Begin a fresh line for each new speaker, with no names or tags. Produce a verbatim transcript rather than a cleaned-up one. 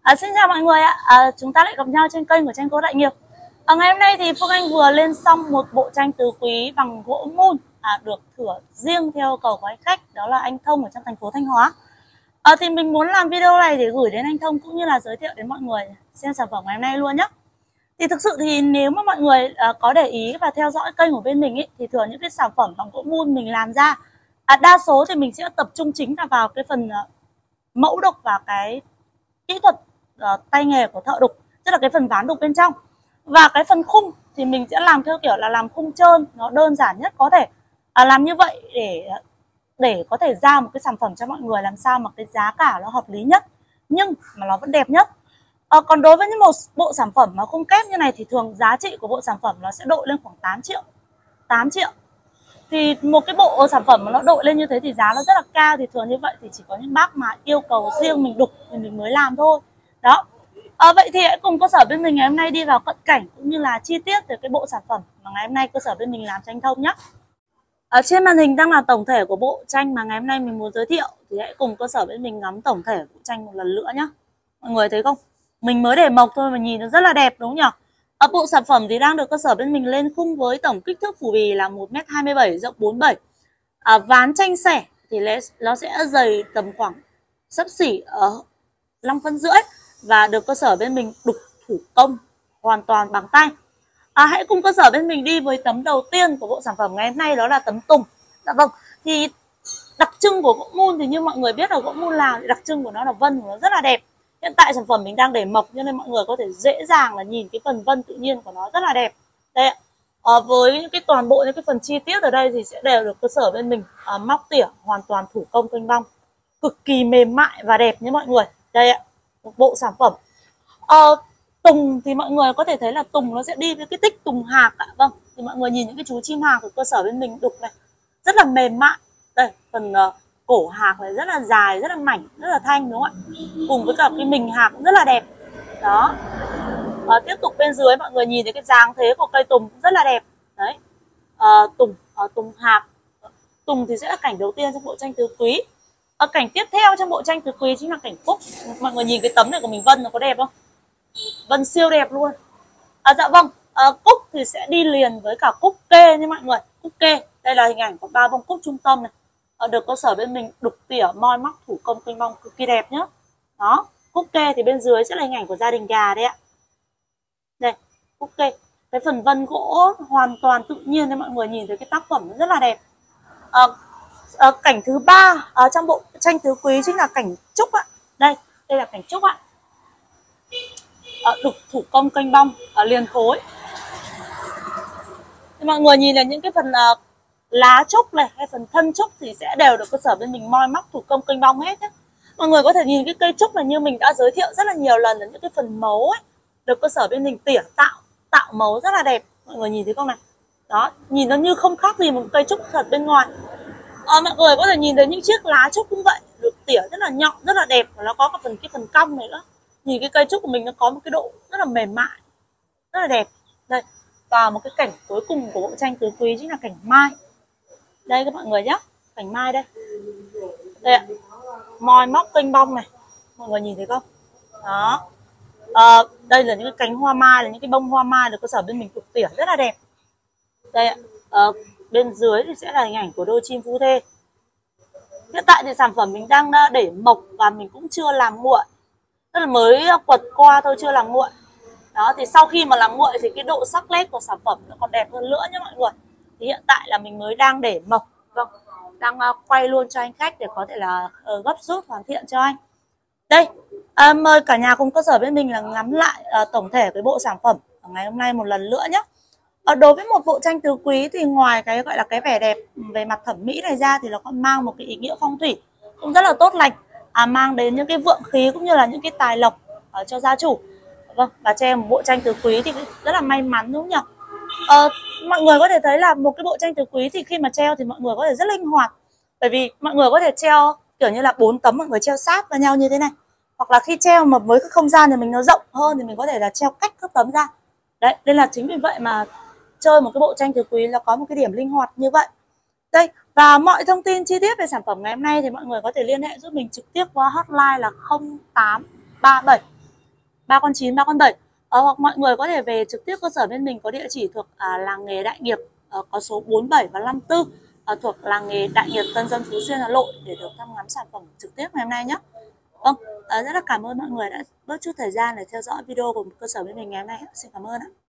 À, xin chào mọi người ạ, à, chúng ta lại gặp nhau trên kênh của Tranh Cô Đại Nghiệp. À, ngày hôm nay thì Phương Anh vừa lên xong một bộ tranh tứ quý bằng gỗ mun à, được thửa riêng theo yêu cầu của anh khách, đó là anh Thông ở trong thành phố Thanh Hóa. À, thì mình muốn làm video này để gửi đến anh Thông cũng như là giới thiệu đến mọi người xem sản phẩm ngày hôm nay luôn nhé. Thì thực sự thì nếu mà mọi người à, có để ý và theo dõi kênh của bên mình ý, thì thường những cái sản phẩm bằng gỗ mun mình làm ra à, đa số thì mình sẽ tập trung chính là vào cái phần à, mẫu đục và cái kỹ thuật uh, tay nghề của thợ đục, tức là cái phần ván đục bên trong. Và cái phần khung thì mình sẽ làm theo kiểu là làm khung trơn, nó đơn giản nhất có thể. À, làm như vậy để để có thể ra một cái sản phẩm cho mọi người làm sao mà cái giá cả nó hợp lý nhất nhưng mà nó vẫn đẹp nhất. À, còn đối với những một bộ sản phẩm mà khung kép như này thì thường giá trị của bộ sản phẩm nó sẽ đội lên khoảng tám triệu. tám triệu. Thì một cái bộ sản phẩm mà nó đội lên như thế thì giá nó rất là cao, thì thường như vậy thì chỉ có những bác mà yêu cầu riêng mình đục thì mình mới làm thôi. Đó. À, vậy thì hãy cùng cơ sở bên mình ngày hôm nay đi vào cận cảnh cũng như là chi tiết về cái bộ sản phẩm mà ngày hôm nay cơ sở bên mình làm cho anh Thông nhé. Ở trên màn hình đang là tổng thể của bộ tranh mà ngày hôm nay mình muốn giới thiệu, thì hãy cùng cơ sở bên mình ngắm tổng thể bộ tranh một lần nữa nhé. Mọi người thấy không? Mình mới để mộc thôi mà nhìn nó rất là đẹp đúng không nhỉ? Ở bộ sản phẩm thì đang được cơ sở bên mình lên khung với tổng kích thước phủ bì là một mét hai mươi bảy, rộng bốn mươi bảy. À, ván tranh xẻ thì nó sẽ dày tầm khoảng xấp xỉ ở năm phân rưỡi và được cơ sở bên mình đục thủ công hoàn toàn bằng tay. À, hãy cùng cơ sở bên mình đi với tấm đầu tiên của bộ sản phẩm ngày hôm nay, đó là tấm tùng. Dạ vâng, thì đặc trưng của gỗ mun thì như mọi người biết là gỗ mun làm thì đặc trưng của nó là vân của nó rất là đẹp. Hiện tại sản phẩm mình đang để mộc cho nên mọi người có thể dễ dàng là nhìn cái phần vân tự nhiên của nó rất là đẹp. Đây ạ. À, với những cái toàn bộ những cái phần chi tiết ở đây thì sẽ đều được cơ sở bên mình à, móc tỉa hoàn toàn thủ công kênh bong, cực kỳ mềm mại và đẹp như mọi người. Đây ạ, một bộ sản phẩm. À, tùng thì mọi người có thể thấy là tùng nó sẽ đi với cái tích tùng hạc ạ. Vâng, thì mọi người nhìn những cái chú chim hạc của cơ sở bên mình đục này rất là mềm mại. Đây, phần uh, cổ hạc này rất là dài, rất là mảnh, rất là thanh đúng không ạ? Cùng với cả cái mình hạc cũng rất là đẹp. Đó. À, tiếp tục bên dưới mọi người nhìn thấy cái dáng thế của cây tùng cũng rất là đẹp. Đấy. À, tùng, à, tùng hạc. Tùng thì sẽ là cảnh đầu tiên trong bộ tranh tứ quý. À, cảnh tiếp theo trong bộ tranh tứ quý chính là cảnh cúc. Mọi người nhìn cái tấm này của mình vân nó có đẹp không? Vân siêu đẹp luôn. À, dạ vâng, à, cúc thì sẽ đi liền với cả cúc kê nha mọi người. Cúc kê, đây là hình ảnh của ba bông cúc trung tâm này. À, được cơ sở bên mình đục tỉa moi móc thủ công kênh bong cực kỳ đẹp nhá. Đó, cúc kê thì bên dưới sẽ là hình ảnh của gia đình gà đấy ạ. Đây, cúc kê. Cái phần vân gỗ hoàn toàn tự nhiên nên mọi người nhìn thấy cái tác phẩm rất là đẹp. À, à, cảnh thứ ba à, trong bộ tranh tứ quý chính là cảnh trúc ạ. Đây, đây là cảnh trúc ạ. À, đục thủ công kênh bong à, liền khối. Thì mọi người nhìn là những cái phần à, lá trúc này hay phần thân trúc thì sẽ đều được cơ sở bên mình moi móc thủ công kênh bong hết nhé. Mọi người có thể nhìn cái cây trúc này như mình đã giới thiệu rất là nhiều lần là những cái phần mấu ấy được cơ sở bên mình tỉa tạo tạo mấu rất là đẹp. Mọi người nhìn thấy không này? Đó, nhìn nó như không khác gì một cây trúc thật bên ngoài. À, mọi người có thể nhìn thấy những chiếc lá trúc cũng vậy, được tỉa rất là nhọn, rất là đẹp và nó có cái phần cái phần cong này nữa. Nhìn cái cây trúc của mình nó có một cái độ rất là mềm mại, rất là đẹp. Đây, và một cái cảnh cuối cùng của bộ tranh tứ quý chính là cảnh mai. Đây các mọi người nhé, cảnh mai đây. Đây ạ, moi móc kênh bong này, mọi người nhìn thấy không? Đó. À, đây là những cái cánh hoa mai, là những cái bông hoa mai được cơ sở bên mình đục tỉa rất là đẹp. Đây ạ, à, bên dưới thì sẽ là hình ảnh của đôi chim phu thê. Hiện tại thì sản phẩm mình đang để mộc và mình cũng chưa làm nguội, tức là mới quật qua thôi, chưa làm nguội. Đó, thì sau khi mà làm nguội thì cái độ sắc nét của sản phẩm nó còn đẹp hơn nữa nhé mọi người. Thì hiện tại là mình mới đang để mộc, vâng, đang uh, quay luôn cho anh khách để có thể là uh, gấp rút hoàn thiện cho anh. Đây, uh, mời cả nhà cùng cơ sở bên mình là ngắm lại uh, tổng thể cái bộ sản phẩm ở ngày hôm nay một lần nữa nhé. Uh, đối với một bộ tranh tứ quý thì ngoài cái gọi là cái vẻ đẹp về mặt thẩm mỹ này ra thì nó còn mang một cái ý nghĩa phong thủy cũng rất là tốt lành, à, mang đến những cái vượng khí cũng như là những cái tài lộc uh, cho gia chủ. Vâng, và treo một bộ tranh tứ quý thì rất là may mắn đúng không nhỉ? Ờ, mọi người có thể thấy là một cái bộ tranh tứ quý thì khi mà treo thì mọi người có thể rất linh hoạt. Bởi vì mọi người có thể treo kiểu như là bốn tấm mọi người treo sát vào nhau như thế này. Hoặc là khi treo mà với cái không gian thì mình nó rộng hơn thì mình có thể là treo cách các tấm ra. Đấy, nên là chính vì vậy mà chơi một cái bộ tranh tứ quý là có một cái điểm linh hoạt như vậy. Đây, và mọi thông tin chi tiết về sản phẩm ngày hôm nay thì mọi người có thể liên hệ giúp mình trực tiếp qua hotline là không tám ba bảy ba con chín, ba con bảy. Ờ, hoặc mọi người có thể về trực tiếp cơ sở bên mình có địa chỉ thuộc à, làng nghề Đại Nghiệp, à, có số bốn bảy và năm tư, à, thuộc làng nghề Đại Nghiệp, Tân Dân, Phú Xuyên, Hà Nội để được thăm ngắm sản phẩm trực tiếp ngày hôm nay nhé. Vâng, à, rất là cảm ơn mọi người đã bớt chút thời gian để theo dõi video của cơ sở bên mình ngày hôm nay. Xin cảm ơn ạ.